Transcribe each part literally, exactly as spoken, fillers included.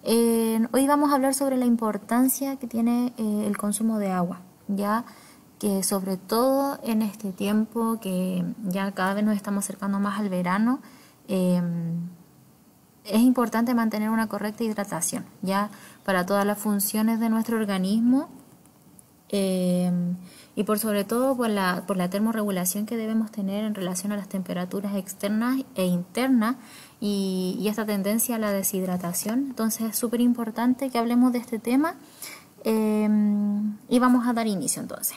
eh, hoy vamos a hablar sobre la importancia que tiene eh, el consumo de agua, ya que sobre todo en este tiempo que ya cada vez nos estamos acercando más al verano, eh, es importante mantener una correcta hidratación, ya para todas las funciones de nuestro organismo. Eh, y por sobre todo por la, por la termorregulación que debemos tener en relación a las temperaturas externas e internas y, y esta tendencia a la deshidratación. Entonces es súper importante que hablemos de este tema eh, y vamos a dar inicio entonces.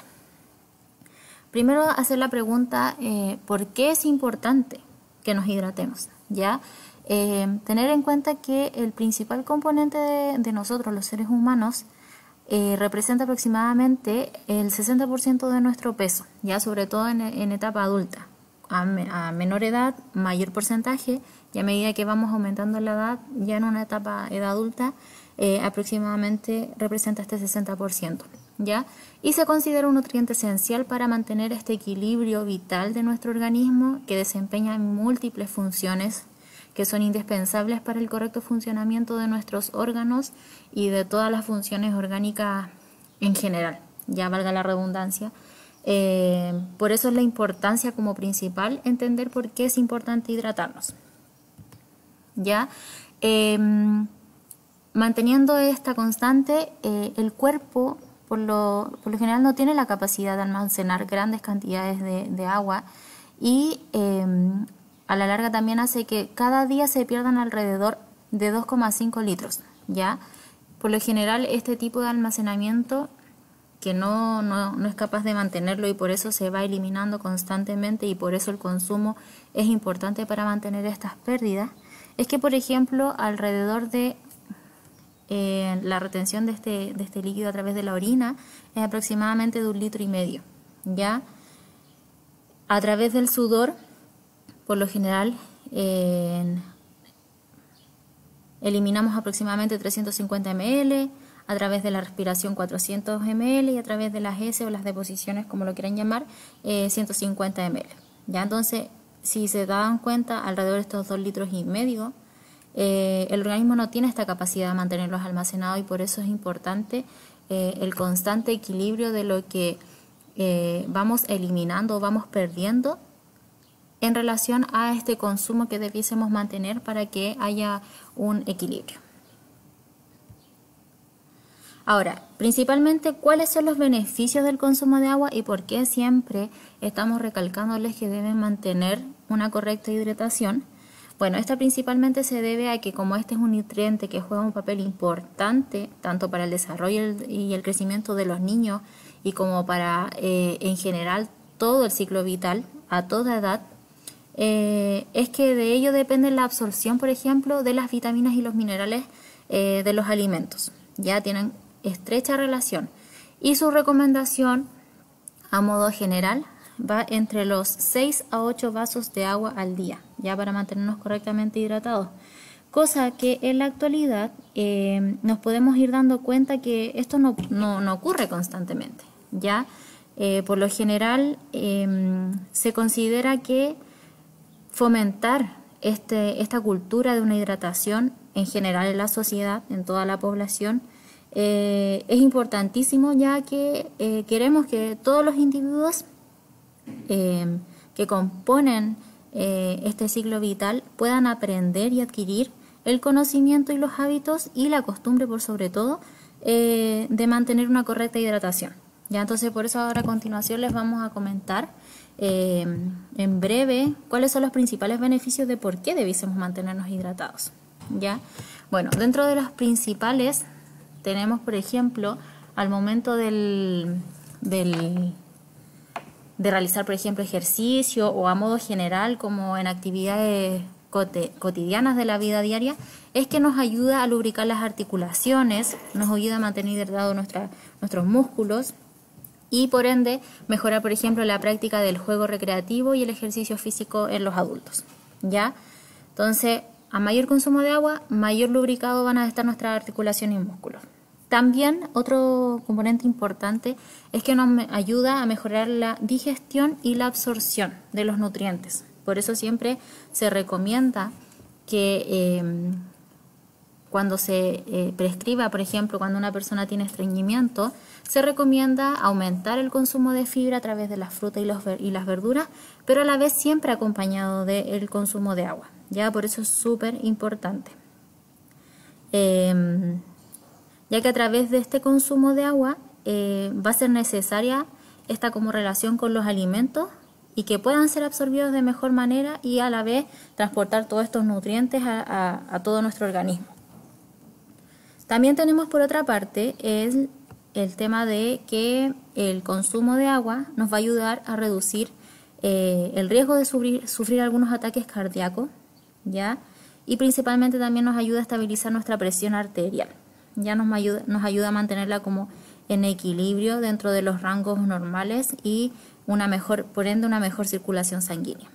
Primero hacer la pregunta, eh, ¿por qué es importante que nos hidratemos? ¿Ya? Eh, tener en cuenta que el principal componente de, de nosotros, los seres humanos, Eh, representa aproximadamente el sesenta por ciento de nuestro peso, ya sobre todo en, en etapa adulta. A, me, a menor edad, mayor porcentaje, y a medida que vamos aumentando la edad, ya en una etapa edad adulta, eh, aproximadamente representa este sesenta por ciento, ¿ya? Y se considera un nutriente esencial para mantener este equilibrio vital de nuestro organismo que desempeña múltiples funciones que son indispensables para el correcto funcionamiento de nuestros órganos y de todas las funciones orgánicas en general, ya valga la redundancia. Eh, por eso es la importancia como principal entender por qué es importante hidratarnos. Ya, eh, manteniendo esta constante, eh, el cuerpo por lo, por lo general no tiene la capacidad de almacenar grandes cantidades de, de agua y eh, a la larga también hace que cada día se pierdan alrededor de dos coma cinco litros, ¿ya? Por lo general este tipo de almacenamiento que no, no, no es capaz de mantenerlo y por eso se va eliminando constantemente y por eso el consumo es importante para mantener estas pérdidas, es que por ejemplo alrededor de eh, la retención de este, de este líquido a través de la orina es aproximadamente de un litro y medio, ¿ya? A través del sudor, por lo general, eh, eliminamos aproximadamente trescientos cincuenta mililitros, a través de la respiración cuatrocientos mililitros y a través de las heces o las deposiciones, como lo quieran llamar, eh, ciento cincuenta mililitros. Ya entonces, si se dan cuenta, alrededor de estos dos litros y medio, eh, el organismo no tiene esta capacidad de mantenerlos almacenados y por eso es importante eh, el constante equilibrio de lo que eh, vamos eliminando o vamos perdiendo en relación a este consumo que debiésemos mantener para que haya un equilibrio. Ahora, principalmente, ¿cuáles son los beneficios del consumo de agua y por qué siempre estamos recalcándoles que deben mantener una correcta hidratación? Bueno, esta principalmente se debe a que como este es un nutriente que juega un papel importante tanto para el desarrollo y el crecimiento de los niños y como para eh, en general todo el ciclo vital a toda edad, Eh, es que de ello depende la absorción, por ejemplo, de las vitaminas y los minerales eh, de los alimentos. Ya tienen estrecha relación y su recomendación a modo general va entre los seis a ocho vasos de agua al día, ya para mantenernos correctamente hidratados, cosa que en la actualidad eh, nos podemos ir dando cuenta que esto no, no, no ocurre constantemente. Ya eh, por lo general eh, se considera que fomentar este, esta cultura de una hidratación en general en la sociedad, en toda la población, eh, es importantísimo ya que eh, queremos que todos los individuos eh, que componen eh, este ciclo vital puedan aprender y adquirir el conocimiento y los hábitos y la costumbre por sobre todo eh, de mantener una correcta hidratación. Ya, entonces por eso ahora a continuación les vamos a comentar Eh, en breve cuáles son los principales beneficios de por qué debiésemos mantenernos hidratados. ¿Ya? Bueno, dentro de los principales tenemos, por ejemplo, al momento del, del, de realizar, por ejemplo, ejercicio o a modo general, como en actividades cotidianas de la vida diaria, es que nos ayuda a lubricar las articulaciones, nos ayuda a mantener hidratados nuestra, nuestros músculos, y por ende mejorar, por ejemplo, la práctica del juego recreativo y el ejercicio físico en los adultos, ¿ya? Entonces, a mayor consumo de agua, mayor lubricado van a estar nuestras articulaciones y músculos. También otro componente importante es que nos ayuda a mejorar la digestión y la absorción de los nutrientes. Por eso siempre se recomienda que eh, cuando se eh, prescriba, por ejemplo, cuando una persona tiene estreñimiento, se recomienda aumentar el consumo de fibra a través de las frutas y, los, y las verduras, pero a la vez siempre acompañado del consumo de agua. Ya por eso es súper importante. Eh, ya que a través de este consumo de agua eh, va a ser necesaria esta como relación con los alimentos y que puedan ser absorbidos de mejor manera y a la vez transportar todos estos nutrientes a, a, a todo nuestro organismo. También tenemos por otra parte el, el tema de que el consumo de agua nos va a ayudar a reducir eh, el riesgo de sufrir, sufrir algunos ataques cardíacos, ¿ya? Y principalmente también nos ayuda a estabilizar nuestra presión arterial. Ya nos ayuda, nos ayuda a mantenerla como en equilibrio dentro de los rangos normales y una mejor, por ende una mejor circulación sanguínea.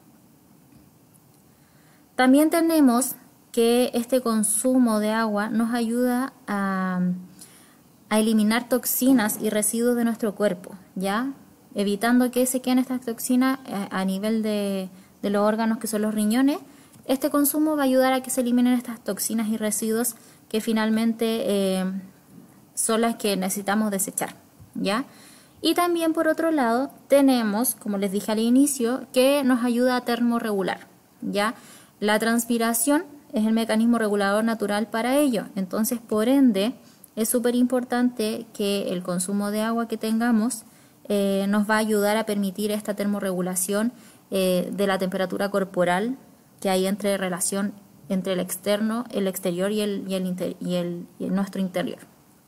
También tenemos que este consumo de agua nos ayuda a, a eliminar toxinas y residuos de nuestro cuerpo, ¿ya? Evitando que se queden estas toxinas a, a nivel de, de los órganos que son los riñones. Este consumo va a ayudar a que se eliminen estas toxinas y residuos que finalmente eh, son las que necesitamos desechar, ¿ya? Y también por otro lado tenemos, como les dije al inicio, que nos ayuda a termorregular, ¿ya? La transpiración es el mecanismo regulador natural para ello, entonces por ende es súper importante que el consumo de agua que tengamos eh, nos va a ayudar a permitir esta termorregulación eh, de la temperatura corporal que hay entre relación entre el externo, el exterior y el, y el, inter, y el, y el nuestro interior.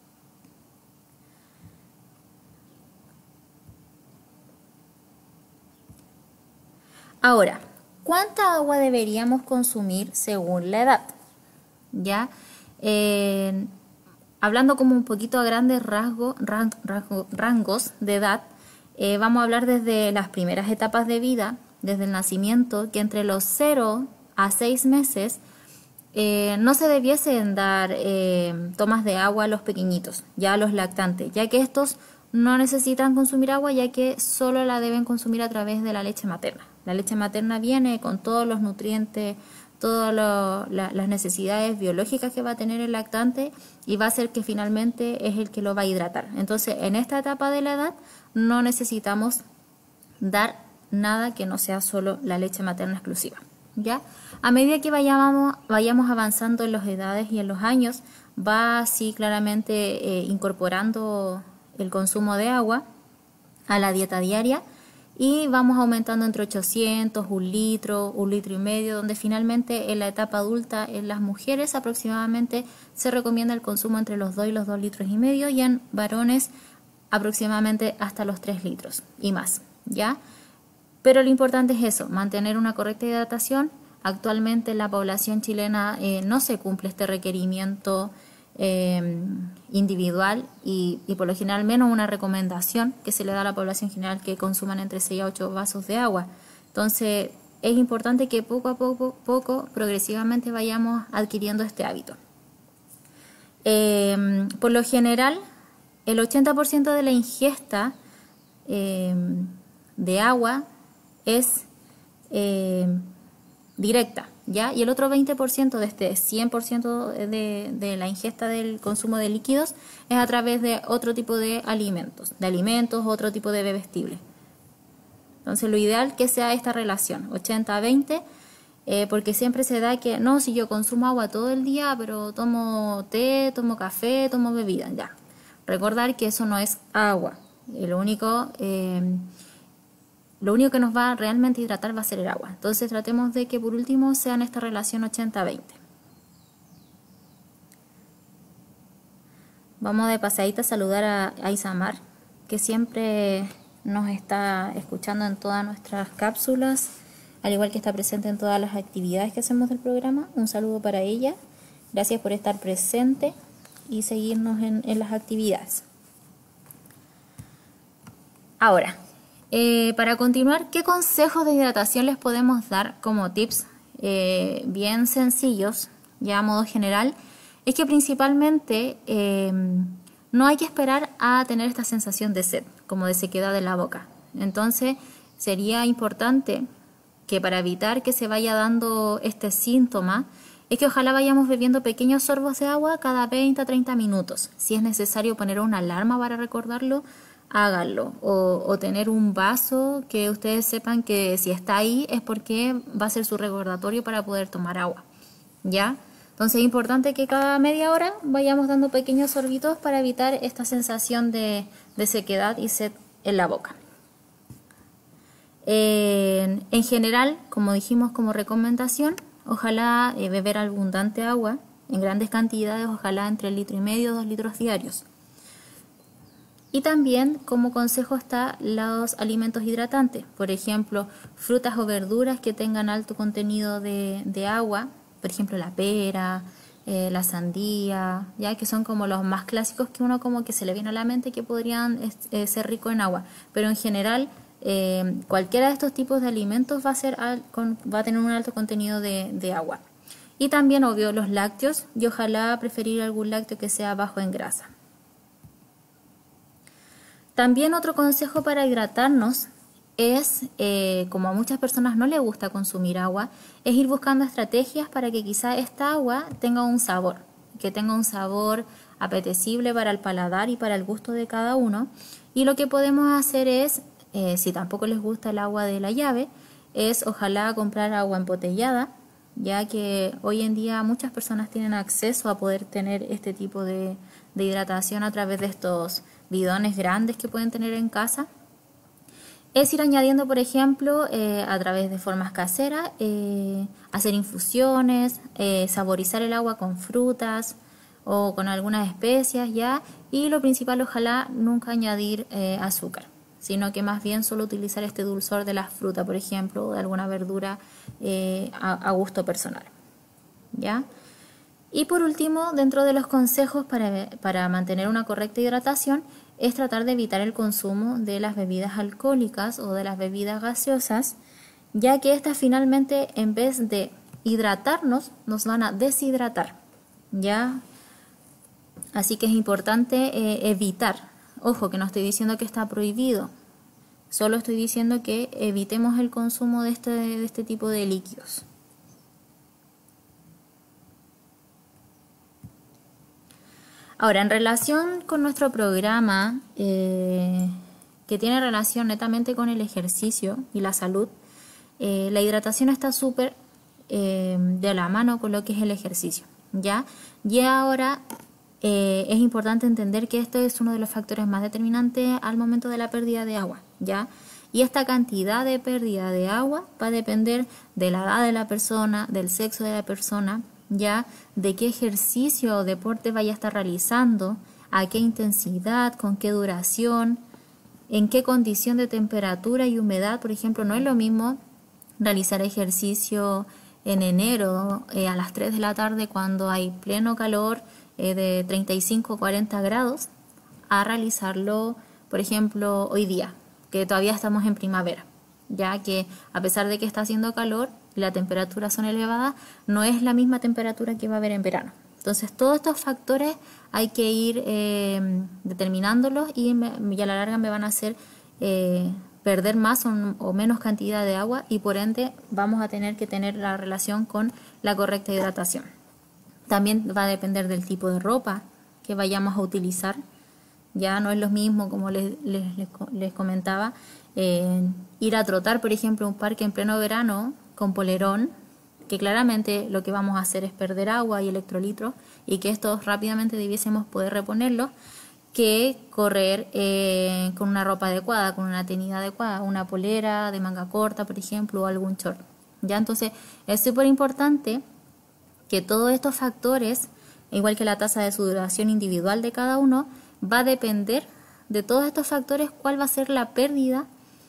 Ahora, ¿cuánta agua deberíamos consumir según la edad? Ya, eh, hablando como un poquito a grandes rasgos, rang, rango, rangos de edad, eh, vamos a hablar desde las primeras etapas de vida, desde el nacimiento, que entre los cero a seis meses eh, no se debiesen dar eh, tomas de agua a los pequeñitos, ya a los lactantes, ya que estos no necesitan consumir agua, ya que solo la deben consumir a través de la leche materna. La leche materna viene con todos los nutrientes, todas lo, la, las necesidades biológicas que va a tener el lactante y va a ser que finalmente es el que lo va a hidratar. Entonces, en esta etapa de la edad no necesitamos dar nada que no sea solo la leche materna exclusiva, ¿ya? A medida que vayamos, vayamos avanzando en las edades y en los años, va así claramente eh, incorporando el consumo de agua a la dieta diaria y vamos aumentando entre ochocientos, un litro, un litro y medio, donde finalmente en la etapa adulta en las mujeres aproximadamente se recomienda el consumo entre los dos y los dos litros y medio y en varones aproximadamente hasta los tres litros y más, ¿ya? Pero lo importante es eso, mantener una correcta hidratación. Actualmente en la población chilena eh, no se cumple este requerimiento eh, individual y, y por lo general menos una recomendación que se le da a la población general que consuman entre seis a ocho vasos de agua. Entonces es importante que poco a poco, poco progresivamente vayamos adquiriendo este hábito. Eh, por lo general, el ochenta por ciento de la ingesta eh, de agua es eh, directa, ¿ya? Y el otro veinte por ciento de este cien por ciento de, de la ingesta del consumo de líquidos es a través de otro tipo de alimentos, de alimentos, otro tipo de bebestibles. Entonces lo ideal es que sea esta relación, ochenta a veinte, eh, porque siempre se da que, no, si yo consumo agua todo el día, pero tomo té, tomo café, tomo bebida, ya. Recordar que eso no es agua, y lo único... Eh, Lo único que nos va a realmente hidratar va a ser el agua. Entonces tratemos de que por último sea en esta relación ochenta a veinte. Vamos de pasadita a saludar a, a Isamar, que siempre nos está escuchando en todas nuestras cápsulas, al igual que está presente en todas las actividades que hacemos del programa. Un saludo para ella. Gracias por estar presente y seguirnos en, en las actividades. Ahora, Eh, para continuar, ¿qué consejos de hidratación les podemos dar como tips eh, bien sencillos, ya a modo general? Es que principalmente eh, no hay que esperar a tener esta sensación de sed, como de sequedad de la boca. Entonces, sería importante que para evitar que se vaya dando este síntoma, es que ojalá vayamos bebiendo pequeños sorbos de agua cada veinte a treinta minutos. Si es necesario poner una alarma para recordarlo, háganlo. O, o tener un vaso que ustedes sepan que si está ahí es porque va a ser su recordatorio para poder tomar agua, ¿ya? Entonces es importante que cada media hora vayamos dando pequeños sorbitos para evitar esta sensación de, de sequedad y sed en la boca. Eh, en general, como dijimos como recomendación, ojalá eh, beber abundante agua en grandes cantidades, ojalá entre litro y medio, dos litros diarios. Y también como consejo está los alimentos hidratantes, por ejemplo, frutas o verduras que tengan alto contenido de, de agua, por ejemplo la pera, eh, la sandía, ya que son como los más clásicos que uno como que se le viene a la mente que podrían eh, ser ricos en agua, pero en general eh, cualquiera de estos tipos de alimentos va a, ser al, con, va a tener un alto contenido de, de agua. Y también, obvio, los lácteos, y ojalá preferir algún lácteo que sea bajo en grasa. También otro consejo para hidratarnos es, eh, como a muchas personas no les gusta consumir agua, es ir buscando estrategias para que quizá esta agua tenga un sabor, que tenga un sabor apetecible para el paladar y para el gusto de cada uno. Y lo que podemos hacer es, eh, si tampoco les gusta el agua de la llave, es ojalá comprar agua embotellada, ya que hoy en día muchas personas tienen acceso a poder tener este tipo de, de hidratación a través de estos bidones grandes que pueden tener en casa. Es ir añadiendo, por ejemplo, eh, a través de formas caseras, eh, hacer infusiones, eh, saborizar el agua con frutas o con algunas especias, ¿ya? Y lo principal, ojalá nunca añadir eh, azúcar, sino que más bien solo utilizar este dulzor de las frutas, por ejemplo, o de alguna verdura eh, a, a gusto personal, ¿ya? Y por último, dentro de los consejos para, para mantener una correcta hidratación, es tratar de evitar el consumo de las bebidas alcohólicas o de las bebidas gaseosas, ya que estas finalmente, en vez de hidratarnos, nos van a deshidratar, ¿ya? Así que es importante eh, evitar. Ojo, que no estoy diciendo que está prohibido, solo estoy diciendo que evitemos el consumo de este, de este tipo de líquidos. Ahora, en relación con nuestro programa, eh, que tiene relación netamente con el ejercicio y la salud, eh, la hidratación está súper eh, de la mano con lo que es el ejercicio, ¿ya? Y ahora eh, es importante entender que esto es uno de los factores más determinantes al momento de la pérdida de agua, ¿ya? Y esta cantidad de pérdida de agua va a depender de la edad de la persona, del sexo de la persona, ya de qué ejercicio o deporte vaya a estar realizando, a qué intensidad, con qué duración, en qué condición de temperatura y humedad. Por ejemplo, no es lo mismo realizar ejercicio en enero eh, a las tres de la tarde cuando hay pleno calor eh, de treinta y cinco a cuarenta grados, a realizarlo, por ejemplo, hoy día, que todavía estamos en primavera, ya que a pesar de que está haciendo calor, las temperaturas son elevadas, no es la misma temperatura que va a haber en verano. Entonces, todos estos factores hay que ir eh, determinándolos y, me, y a la larga me van a hacer eh, perder más o, o menos cantidad de agua y por ende vamos a tener que tener la relación con la correcta hidratación. También va a depender del tipo de ropa que vayamos a utilizar. Ya no es lo mismo, como les, les, les, les comentaba, eh, ir a trotar, por ejemplo, a un parque en pleno verano con polerón, que claramente lo que vamos a hacer es perder agua y electrolitos y que estos rápidamente debiésemos poder reponerlos, que correr eh, con una ropa adecuada, con una tenida adecuada, una polera de manga corta, por ejemplo, o algún short. Ya, entonces es súper importante que todos estos factores, igual que la tasa de sudoración individual de cada uno, va a depender de todos estos factores cuál va a ser la pérdida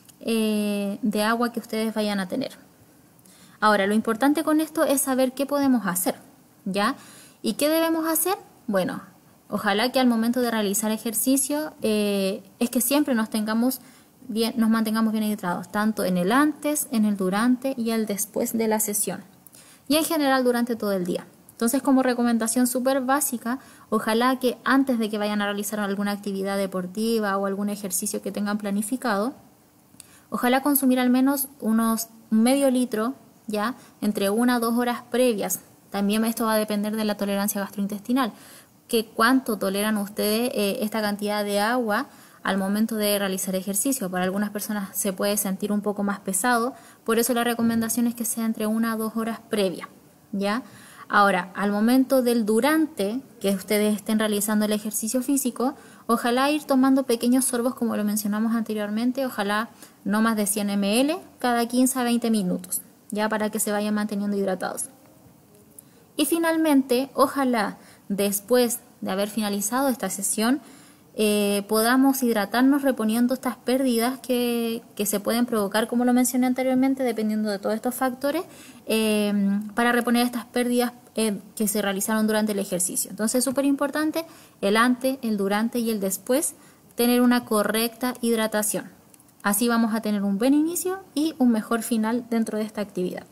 eh, de agua que ustedes vayan a tener. Ahora, lo importante con esto es saber qué podemos hacer, ¿ya? ¿Y qué debemos hacer? Bueno, ojalá que al momento de realizar ejercicio eh, es que siempre nos tengamos bien, nos mantengamos bien hidratados, tanto en el antes, en el durante y el después de la sesión. Y en general durante todo el día. Entonces, como recomendación súper básica, ojalá que antes de que vayan a realizar alguna actividad deportiva o algún ejercicio que tengan planificado, ojalá consumir al menos unos medio litro, ya, entre una a dos horas previas También esto va a depender de la tolerancia gastrointestinal, que cuánto toleran ustedes eh, esta cantidad de agua al momento de realizar ejercicio. Para algunas personas se puede sentir un poco más pesado, por eso la recomendación es que sea entre una a dos horas previa, ¿ya? Ahora, al momento del durante que ustedes estén realizando el ejercicio físico, ojalá ir tomando pequeños sorbos como lo mencionamos anteriormente, ojalá no más de cien mililitros cada quince a veinte minutos, ya para que se vayan manteniendo hidratados. Y finalmente, ojalá después de haber finalizado esta sesión, eh, podamos hidratarnos reponiendo estas pérdidas que, que se pueden provocar, como lo mencioné anteriormente, dependiendo de todos estos factores, eh, para reponer estas pérdidas eh, que se realizaron durante el ejercicio. Entonces es súper importante el antes, el durante y el después, tener una correcta hidratación. Así vamos a tener un buen inicio y un mejor final dentro de esta actividad.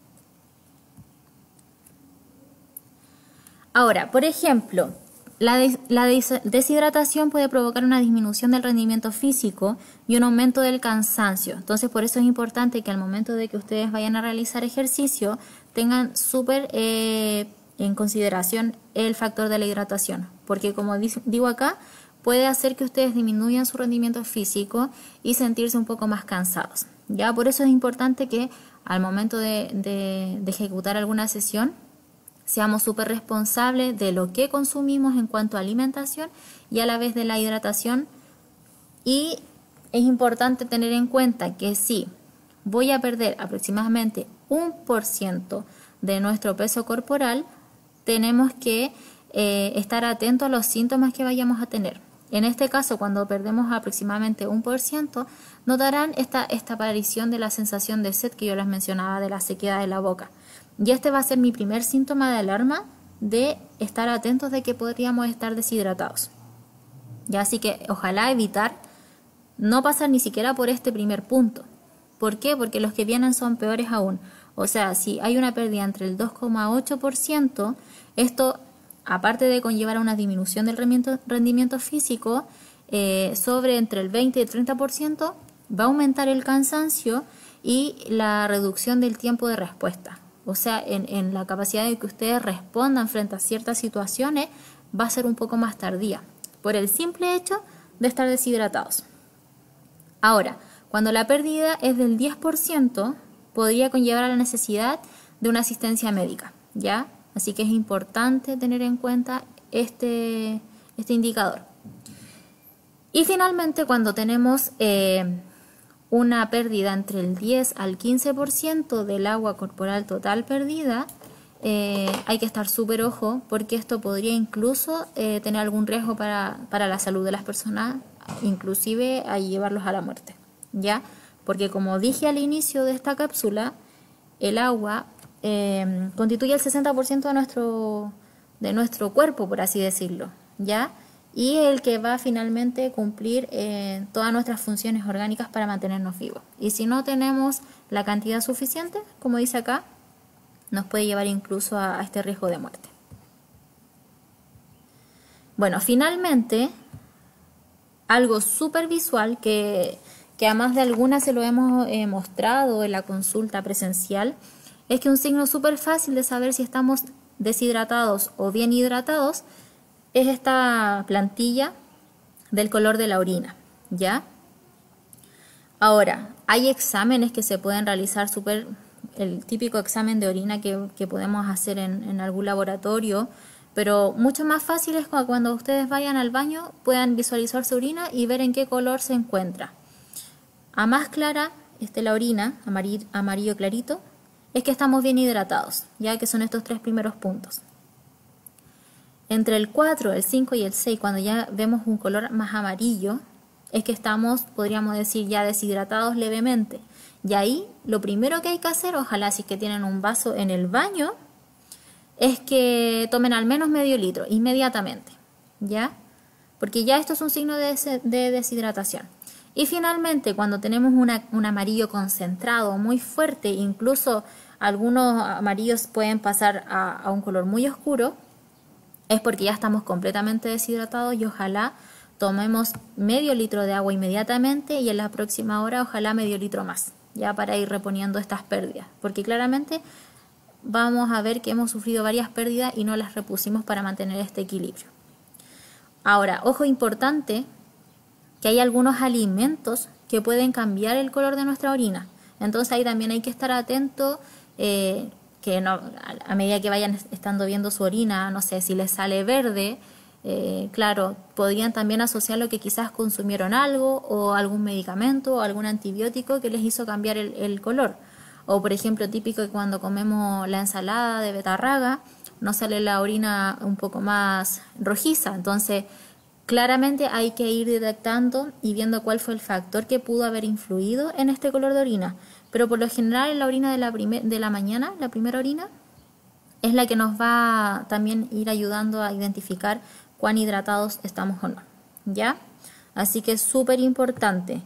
Ahora, por ejemplo, la, des la des deshidratación puede provocar una disminución del rendimiento físico y un aumento del cansancio. Entonces, por eso es importante que al momento de que ustedes vayan a realizar ejercicio, tengan súper eh, en consideración el factor de la hidratación. Porque como digo acá, puede hacer que ustedes disminuyan su rendimiento físico y sentirse un poco más cansados. Ya, por eso es importante que al momento de, de, de ejecutar alguna sesión, seamos súper responsables de lo que consumimos en cuanto a alimentación y a la vez de la hidratación. Y es importante tener en cuenta que si voy a perder aproximadamente un por ciento de nuestro peso corporal, tenemos que eh, estar atentos a los síntomas que vayamos a tener. En este caso, cuando perdemos aproximadamente un por ciento, notarán esta, esta aparición de la sensación de sed que yo les mencionaba, de la sequedad de la boca. Y este va a ser mi primer síntoma de alarma de estar atentos de que podríamos estar deshidratados. Ya, así que ojalá evitar no pasar ni siquiera por este primer punto. ¿Por qué? Porque los que vienen son peores aún. O sea, si hay una pérdida entre el dos coma ocho por ciento, esto, aparte de conllevar a una disminución del rendimiento, rendimiento físico, eh, sobre entre el veinte y el treinta por ciento, va a aumentar el cansancio y la reducción del tiempo de respuesta. O sea, en, en la capacidad de que ustedes respondan frente a ciertas situaciones va a ser un poco más tardía, por el simple hecho de estar deshidratados. Ahora, cuando la pérdida es del diez por ciento, podría conllevar a la necesidad de una asistencia médica, ¿ya? Así que es importante tener en cuenta este, este indicador. Y finalmente, cuando tenemos eh, una pérdida entre el diez al quince por ciento del agua corporal total perdida, eh, hay que estar súper ojo porque esto podría incluso eh, tener algún riesgo para, para la salud de las personas, inclusive a llevarlos a la muerte, ¿ya? Porque como dije al inicio de esta cápsula, el agua eh, constituye el sesenta por ciento de nuestro, de nuestro cuerpo, por así decirlo, ¿ya? Y el que va finalmente a cumplir eh, todas nuestras funciones orgánicas para mantenernos vivos. Y si no tenemos la cantidad suficiente, como dice acá, nos puede llevar incluso a, a este riesgo de muerte. Bueno, finalmente, algo súper visual que, que a más de algunas se lo hemos eh, mostrado en la consulta presencial, es que un signo súper fácil de saber si estamos deshidratados o bien hidratados es esta plantilla del color de la orina, ¿ya? Ahora, hay exámenes que se pueden realizar, super, el típico examen de orina que, que podemos hacer en, en algún laboratorio, pero mucho más fácil es cuando ustedes vayan al baño, puedan visualizar su orina y ver en qué color se encuentra. A más clara esté la orina, amarillo, amarillo clarito, es que estamos bien hidratados, ya que son estos tres primeros puntos. Entre el cuatro, el cinco y el seis, cuando ya vemos un color más amarillo, es que estamos, podríamos decir, ya deshidratados levemente. Y ahí, lo primero que hay que hacer, ojalá si es que tienen un vaso en el baño, es que tomen al menos medio litro, inmediatamente, ¿ya? Porque ya esto es un signo de, de deshidratación. Y finalmente, cuando tenemos una, un amarillo concentrado, muy fuerte, incluso algunos amarillos pueden pasar a, a un color muy oscuro, es porque ya estamos completamente deshidratados y ojalá tomemos medio litro de agua inmediatamente y en la próxima hora ojalá medio litro más, ya para ir reponiendo estas pérdidas, porque claramente vamos a ver que hemos sufrido varias pérdidas y no las repusimos para mantener este equilibrio. Ahora, ojo importante, que hay algunos alimentos que pueden cambiar el color de nuestra orina. Entonces ahí también hay que estar atento, eh, que no, a medida que vayan estando viendo su orina, no sé, si les sale verde, eh, claro, podrían también asociarlo que quizás consumieron algo o algún medicamento o algún antibiótico que les hizo cambiar el, el color. O por ejemplo, típico que cuando comemos la ensalada de betarraga nos sale la orina un poco más rojiza. Entonces, claramente hay que ir detectando y viendo cuál fue el factor que pudo haber influido en este color de orina. Pero por lo general en la orina de la, de la mañana, la primera orina, es la que nos va a también ir ayudando a identificar cuán hidratados estamos o no, ¿ya? Así que es súper importante.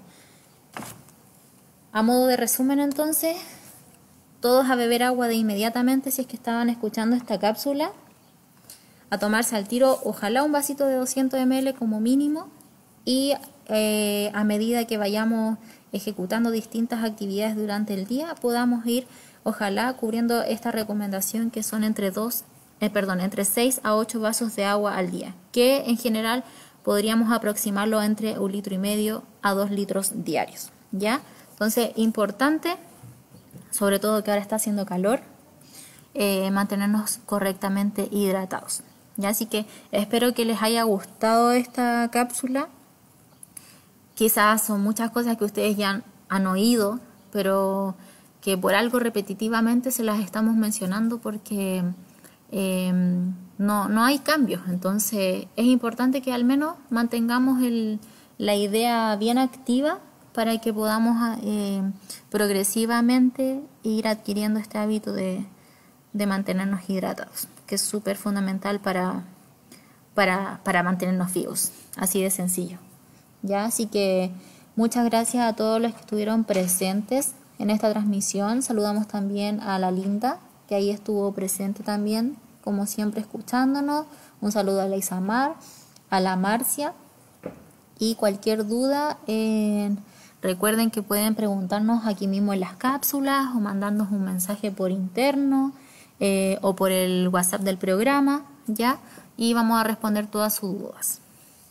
A modo de resumen entonces, todos a beber agua de inmediatamente si es que estaban escuchando esta cápsula, a tomarse al tiro ojalá un vasito de doscientos mililitros como mínimo y eh, a medida que vayamos ejecutando distintas actividades durante el día podamos ir ojalá cubriendo esta recomendación que son entre dos, eh, perdón, entre seis a ocho vasos de agua al día, que en general podríamos aproximarlo entre un litro y medio a dos litros diarios, ¿ya? Entonces, importante, sobre todo que ahora está haciendo calor, eh, mantenernos correctamente hidratados. ¿Ya? Así que espero que les haya gustado esta cápsula. Quizás son muchas cosas que ustedes ya han, han oído, pero que por algo repetitivamente se las estamos mencionando porque eh, no, no hay cambios. Entonces es importante que al menos mantengamos el, la idea bien activa para que podamos eh, progresivamente ir adquiriendo este hábito de, de mantenernos hidratados, que es súper fundamental para, para, para mantenernos vivos, así de sencillo. ¿Ya? Así que muchas gracias a todos los que estuvieron presentes en esta transmisión. Saludamos también a la Linda, que ahí estuvo presente también, como siempre escuchándonos. Un saludo a la Isamar, a la Marcia, y cualquier duda, eh, recuerden que pueden preguntarnos aquí mismo en las cápsulas o mandarnos un mensaje por interno eh, o por el WhatsApp del programa, ¿ya? Y vamos a responder todas sus dudas.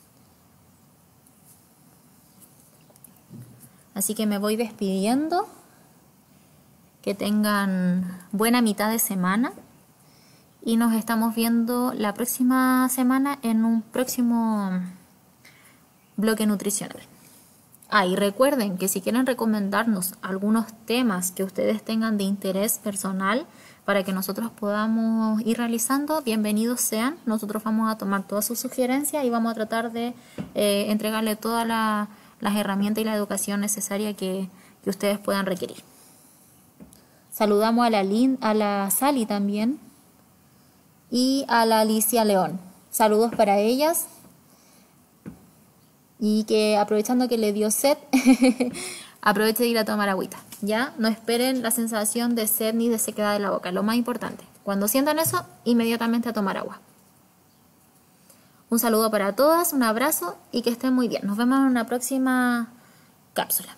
Así que me voy despidiendo. Que tengan buena mitad de semana y nos estamos viendo la próxima semana en un próximo bloque nutricional. Ah, y recuerden que si quieren recomendarnos algunos temas que ustedes tengan de interés personal para que nosotros podamos ir realizando, bienvenidos sean. Nosotros vamos a tomar todas sus sugerencias y vamos a tratar de eh, entregarle todas la, las herramientas y la educación necesaria que, que ustedes puedan requerir. Saludamos a la, Lin, a la Sally también y a la Alicia León. Saludos para ellas. Y que aprovechando que le dio sed, aproveche de ir a tomar agüita, ¿ya? No esperen la sensación de sed ni de sequedad de la boca, lo más importante. Cuando sientan eso, inmediatamente a tomar agua. Un saludo para todas, un abrazo y que estén muy bien. Nos vemos en una próxima cápsula.